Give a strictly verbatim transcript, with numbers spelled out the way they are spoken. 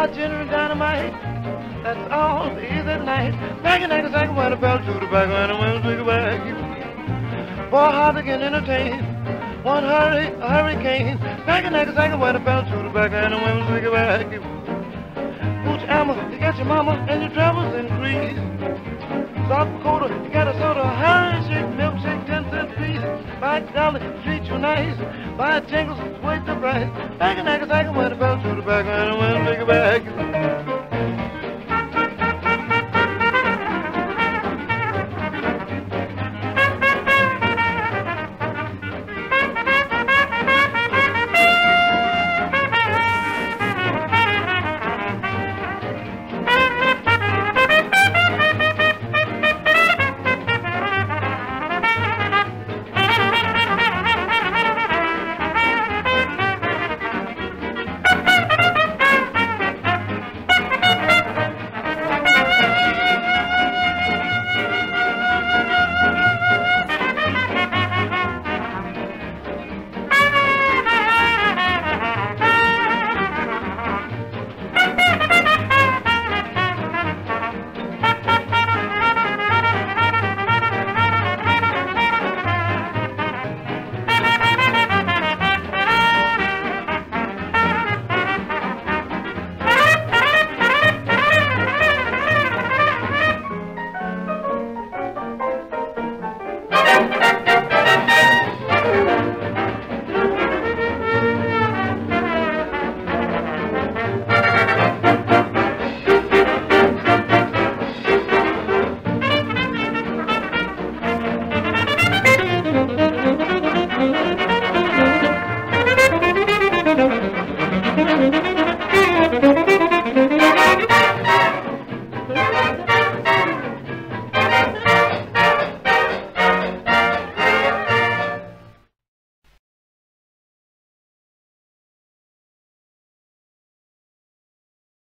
by General Dynamite. That's all the easy night. Back in the second when I fell to the back when I went to back. Boy, how they can entertain. One hurry, a hurricane. Back in the second when I fell to the back when I went to back. Pooch ammo, you get your mama and your troubles increase. South Dakota, you got a soda, handshake, milkshake, ten cent piece. Buy a dollar, treat you nice. Buy a jingles, wait the price. Back in the second when I fell to the back when I went to back.